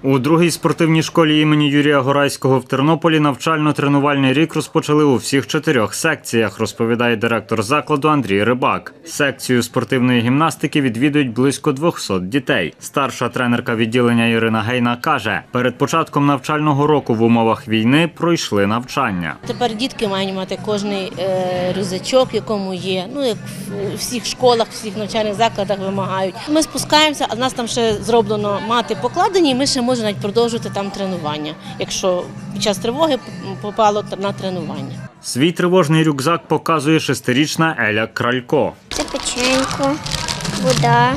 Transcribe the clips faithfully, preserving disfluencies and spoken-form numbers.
У другій спортивній школі імені Юрія Горайського в Тернополі навчально-тренувальний рік розпочали у всіх чотирьох секціях, розповідає директор закладу Андрій Рибак. Секцію спортивної гімнастики відвідують близько двохсот дітей. Старша тренерка відділення Ірина Гейна каже, перед початком навчального року в умовах війни пройшли навчання. Тепер дітки мають мати кожний е, рюкзачок, якому є, ну як в всіх школах, в всіх навчальних закладах вимагають. Ми спускаємося, а в нас там ще зроблено мати покладені, і ми ще можемо навіть продовжувати там тренування, якщо під час тривоги попало на тренування. Свій тривожний рюкзак показує шестирічна Еля Кралько. Це печенько, вода,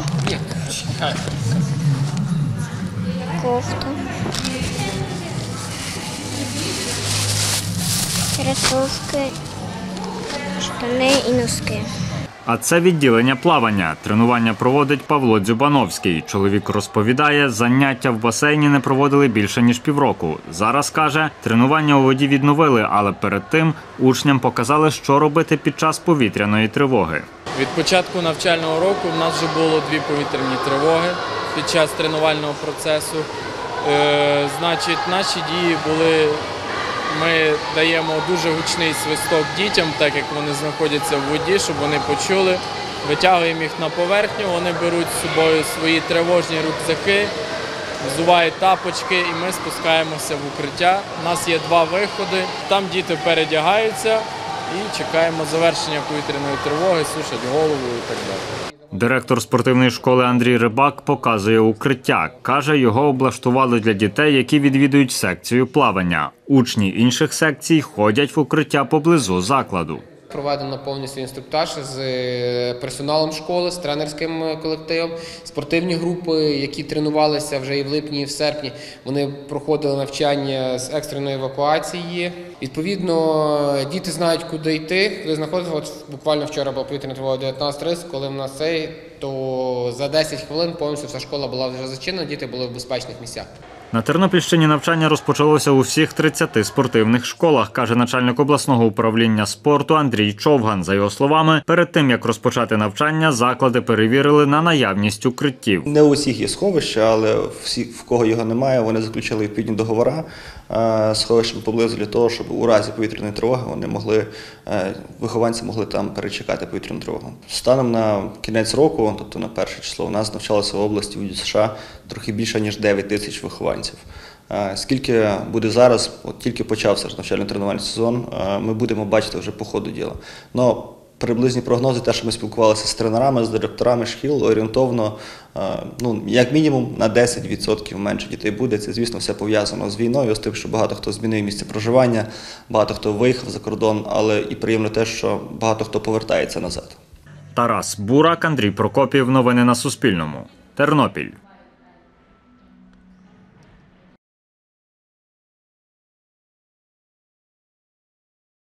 кофта, кросівки, штани і носки. А це відділення плавання. Тренування проводить Павло Дзюбановський. Чоловік розповідає, заняття в басейні не проводили більше ніж півроку. Зараз, каже, тренування у воді відновили, але перед тим учням показали, що робити під час повітряної тривоги. Від початку навчального року в нас вже було дві повітряні тривоги під час тренувального процесу. Е, значить, наші дії були... Ми даємо дуже гучний свисток дітям, так як вони знаходяться в воді, щоб вони почули. Витягуємо їх на поверхню, вони беруть з собою свої тривожні рюкзаки, взувають тапочки і ми спускаємося в укриття. У нас є два виходи, там діти передягаються і чекаємо завершення повітряної тривоги, сушать голову і так далі. Директор спортивної школи Андрій Рибак показує укриття. Каже, його облаштували для дітей, які відвідують секцію плавання. Учні інших секцій ходять в укриття поблизу закладу. Проведено повністю інструктаж з персоналом школи, з тренерським колективом. Спортивні групи, які тренувалися вже і в липні, і в серпні, вони проходили навчання з екстреної евакуації. Відповідно, діти знають, куди йти, куди знаходитися. От буквально вчора була повітряна тривога дев'ятнадцять тридцять, коли в нас цей, то за десять хвилин повністю вся школа була вже зачинена, діти були в безпечних місцях. На Тернопільщині навчання розпочалося у всіх тридцяти спортивних школах, каже начальник обласного управління спорту Андрій Човган. За його словами, перед тим, як розпочати навчання, заклади перевірили на наявність укриттів. Не у всіх є сховища, але всі, в кого його немає, вони заключили відповідні договори з сховищем поблизу для того, щоб у разі повітряної тривоги вони могли, вихованці могли там перечекати повітряну тривогу. Станом на кінець року, тобто на перше число, у нас навчалося в області в США трохи більше, ніж дев'ять тисяч вихованців. Скільки буде зараз, от тільки почався навчально-тренувальний сезон, ми будемо бачити вже по ходу діла. Но приблизні прогнози, те, що ми спілкувалися з тренерами, з директорами шкіл, орієнтовно, ну, як мінімум на десять відсотків менше дітей буде. Це, звісно, все пов'язано з війною, з тим, що багато хто змінив місце проживання, багато хто виїхав за кордон, але і приємно те, що багато хто повертається назад. Тарас Бурак, Андрій Прокопів. Новини на Суспільному. Тернопіль.